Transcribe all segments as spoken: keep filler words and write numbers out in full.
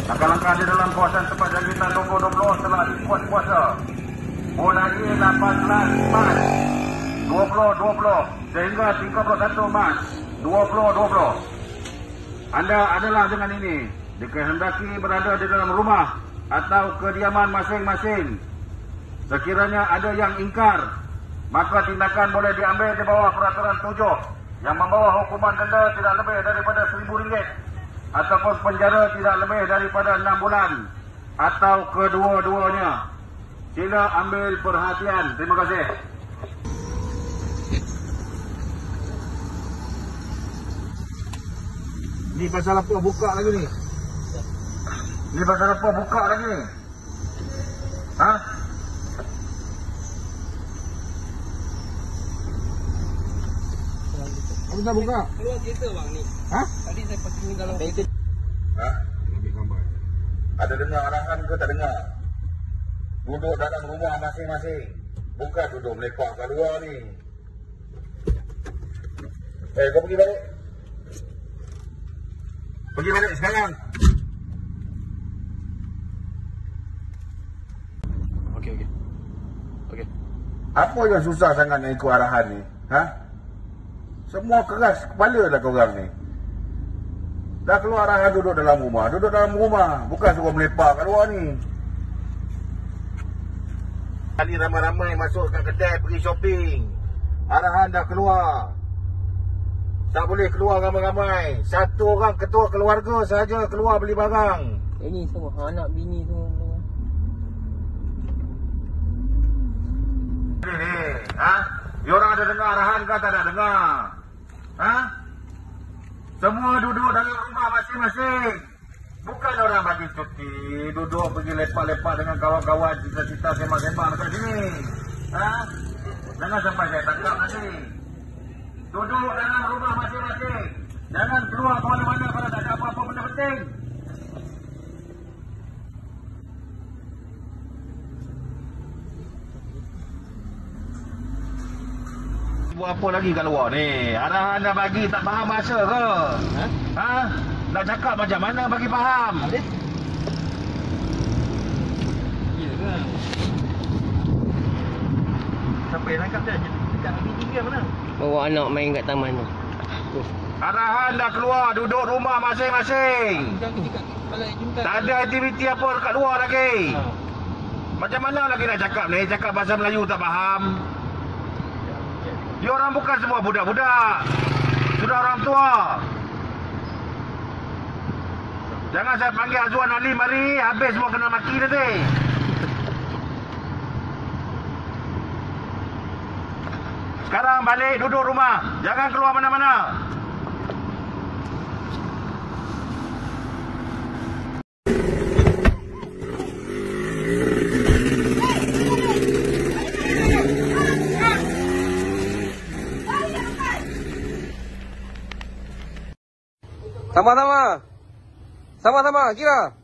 Langkah-langkah di dalam kawasan tempat jangkitan dua ribu dua puluh telah dibuat puasa. Mulai lapan belas Mac dua ribu dua puluh sehingga tiga puluh satu Mac dua ribu dua puluh. Anda adalah dengan ini dikehendaki berada di dalam rumah atau kediaman masing-masing. Sekiranya ada yang ingkar, maka tindakan boleh diambil di bawah peraturan tujuh yang membawa hukuman denda tidak lebih daripada seribu ringgit ataupun penjara tidak lebih daripada enam bulan atau kedua-duanya. Sila ambil perhatian. Terima kasih. Ni pasal apa buka lagi ni? Ni pasal apa buka lagi ni? Ha? Apa dah buka? Keluar kereta bang ni. Ha? Tadi saya parking dalam kereta. Ha? Ambil gambar. Ada dengar arahan ke tak dengar? Duduk dalam rumah masing-masing. Bukan duduk melepak kat luar ni. Eh, kau pergi balik. Pergi balik sekarang. Okey okey. Okey. Apa yang susah sangat nak ikut arahan ni? Ha? Semua keras kepala dah korang ni. Dah keluar arahan duduk dalam rumah. Duduk dalam rumah. Bukan suruh melepak kat luar ni. Kali ramai-ramai masuk kat kedai pergi shopping. Arahan dah keluar. Tak boleh keluar ramai-ramai. Satu orang ketua keluarga saja keluar beli barang. Ini semua anak bini semua. Ni ni, ha? Diorang ada dengar arahan ke tak ada dengar? Ha? Semua duduk dalam rumah masing-masing. Bukan orang bagi cuti, duduk pergi lepak-lepak dengan kawan-kawan, cita-cita sembang-sembang dekat sini. Ha? Jangan sampai saya tangkap nanti. Duduk dalam rumah masing-masing. Jangan keluar ke mana-mana kalau tak ada apa-apa benda penting. Buat apa lagi kat luar ni? Arahan dah bagi tak faham bahasa ke? Ha? Ha? Nak cakap macam mana bagi faham? Ya ke? Siapa yang tangkap dia? Dekat lagi tiga mana? Bawa anak main kat taman tu. Oh. Arahan dah keluar, duduk rumah masing-masing. Tak ada aktiviti apa dekat luar lagi. Ha. Macam mana lagi nak cakap ni? Cakap bahasa Melayu tak faham. Dia orang bukan semua budak-budak. Sudah orang tua. Jangan saya panggil Azwan Ali mari, habis semua kena maki nanti. Sekarang balik duduk rumah. Jangan keluar mana-mana. Sama-sama. Sama-sama, kira.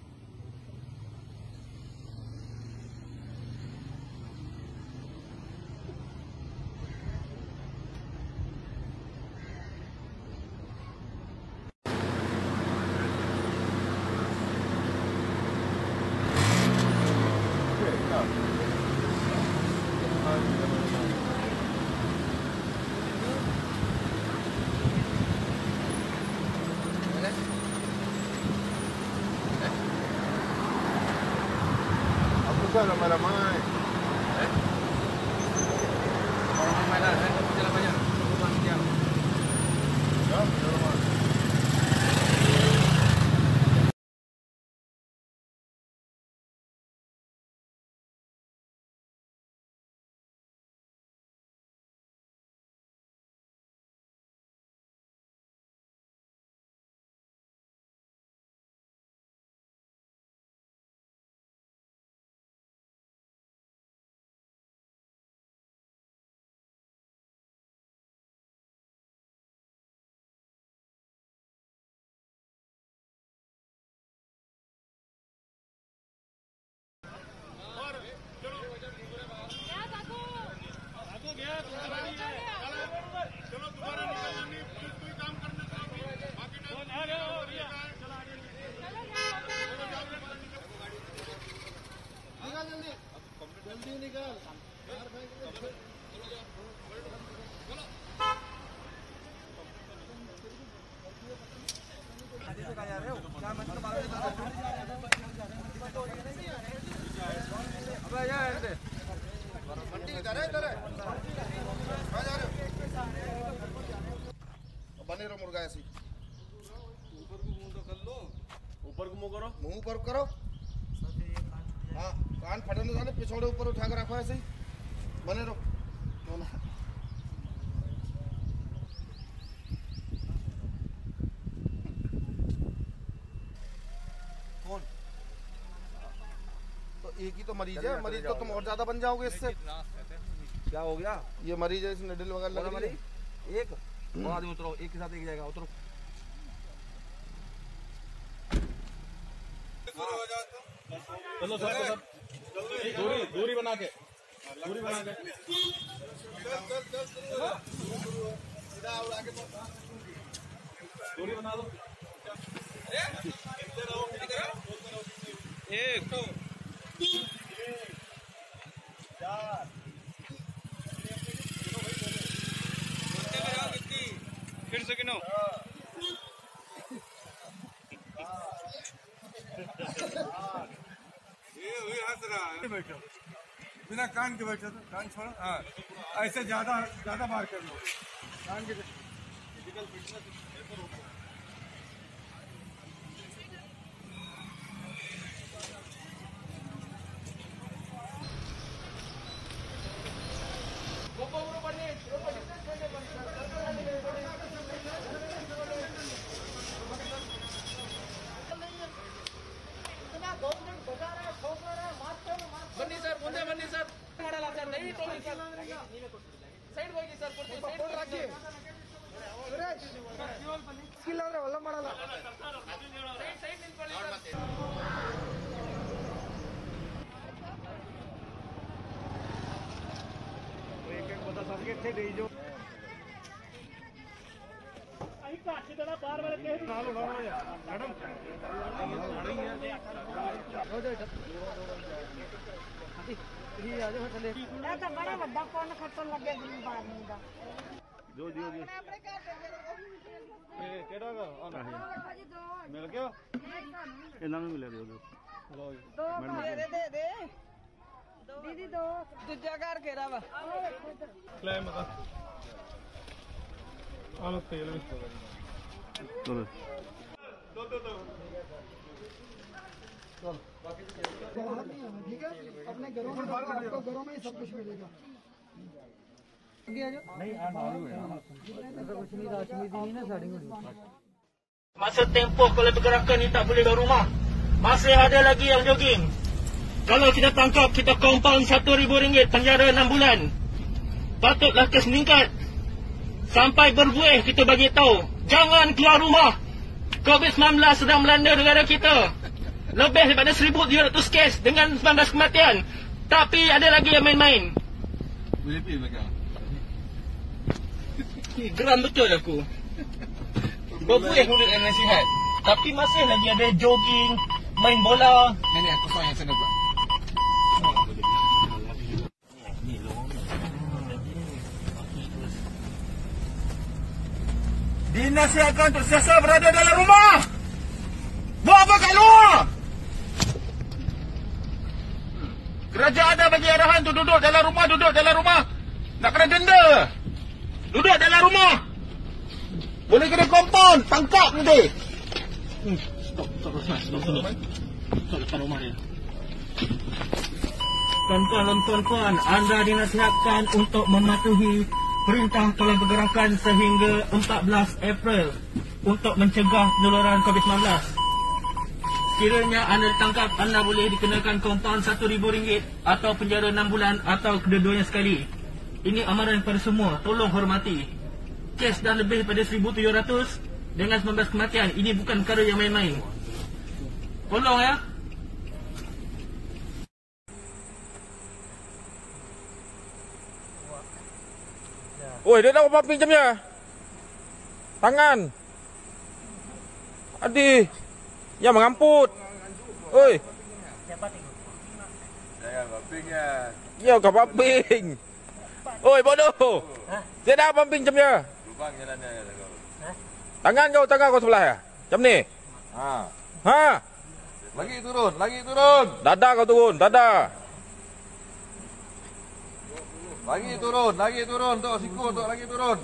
Apa ramai-ramai? Eh? Ramai lah, saya tak berjalan banyak. Rumah setiap. Ya, ramai. ऊपर को मुंह करो, मुंह ऊपर करो। हाँ, कान फटने वाले पिछोड़े ऊपर उठा कर रखो ऐसे ही बने रहो। कौन? तो एक ही तो मरीज है, मरीज तो तुम और ज्यादा बन जाओगे इससे। क्या हो गया? ये मरीज है, इस निडल वगैरह लग रही है। एक और आदमी उतरो, एक के साथ एक जाएगा, उतरो। चलो सब सब दूरी दूरी बना के दूरी बना के दूरी बना दो। एक चार फिर से गिनो। बैठो बिना कान के बैठो, तो कान छोड़ो। हाँ, ऐसे ज्यादा ज्यादा बार कर लो कान के। फिजिकल फिटनेस ಬನ್ನಿ ಸರ್, ಮುಂದೆ ಬನ್ನಿ ಸರ್. ಮಾಡಲ್ಲ ಸರ್, ದಯವಿಟ್ಟು ಹೋಗಿ ಸರ್. ಸೈಡ್ ಹೋಗಿ ಸರ್, ಕೊಡ್ತೀವಿ. ಸೈಡ್ ಹಾಕಿ. ಸ್ಕಿಲ್ ಅಂದ್ರೆ ಒಳ್ಳೆ ಮಾಡಲ್ಲ. ಸೈಡ್ ಸೈಡ್ ನಿಂತ್ಕೊಳ್ಳಿ ಸರ್. एक एक बता सबके थे दे जो आई काट देना बार बार के नाल उड़ा या मैडम हो जाए ये आ जाओ थले ए तो बड़ा बड़ा कौन खटन लगे दिन बार नहीं दा जो जो जो ए केड़ा का आ नहीं मिल गया इना में मिले दो लो दो दे दे दे दीदी दो दूजा घर घेरा वा ले मत आलो तेल में चलो दो दो दो चल ठीक है, अपने घरों में आपको घरों में ही सब कुछ मिलेगा। नहीं आ मालूम है कुछ नहीं राशमी दी ना साड़ी में। Masa tempoh kalau pergerakan ni tak boleh dari rumah, masih ada lagi yang jogging. Kalau kita tangkap, kita compound satu ribu ringgit, penjara enam bulan. Patutlah kes meningkat. Sampai berbuih kita bagi tahu, jangan keluar rumah. covid sembilan belas sedang melanda negara kita. Lebih daripada seribu tujuh ratus kes dengan sembilan belas kematian. Tapi ada lagi yang main-main. Boleh pergi belakang. Geram betul aku. Berbuih mulut dan nasihat. Tapi masih lagi ada jogging, main bola. Nenek aku soal yang sana pula. Dinasihatkan untuk sentiasa berada dalam rumah. Buat apa kat luar? Kerajaan ada bagi arahan untuk duduk dalam rumah, duduk dalam rumah. Nak kena denda. Duduk dalam rumah. Boleh kena kompon, tangkap nanti. Hmm, stop, stop, stop, stop, stop. Stop depan rumah dia. Tuan-tuan dan tuan-tuan, anda dinasihatkan untuk mematuhi perintah Kawalan Pergerakan sehingga empat belas April untuk mencegah penularan covid sembilan belas. Sekiranya anda ditangkap, anda boleh dikenakan kompaun satu ribu ringgit atau penjara enam bulan atau kedua-duanya sekali. Ini amaran kepada semua, tolong hormati. Kes dah lebih daripada seribu tujuh ratus dengan sembilan belas kematian. Ini bukan perkara yang main-main. Tolong ya. Oi, dia nak pumping jamnya. Tangan. Adi. Ya mengamput. Oi. Siapa tengok? Saya pumpingnya. Ya kau pumping. Oi, bodoh. Ha? Dia dah pumping jamnya. Lubang jalannya ya kau. Tangan kau, tangan kau sebelah ya. Jam ni. Ha. Ha. Lagi turun, lagi turun. Dada kau turun, dada. Lagi turun, lagi turun. Tok siku tok lagi turun.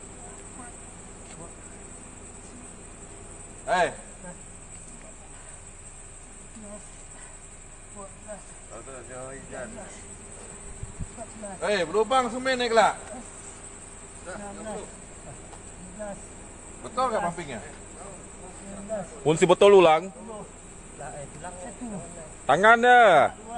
Eh. Eh, berlubang semen naik lah. Betul ke pumpingnya? Pun si betul ulang. Tangan dia.